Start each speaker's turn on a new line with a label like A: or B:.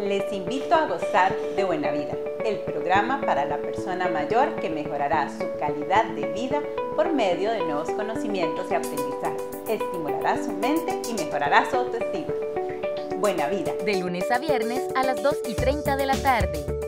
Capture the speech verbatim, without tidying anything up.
A: Les invito a gozar de Buena Vida, el programa para la persona mayor que mejorará su calidad de vida por medio de nuevos conocimientos y aprendizajes, estimulará su mente y mejorará su autoestima. Buena Vida.
B: De lunes a viernes a las dos y treinta de la tarde.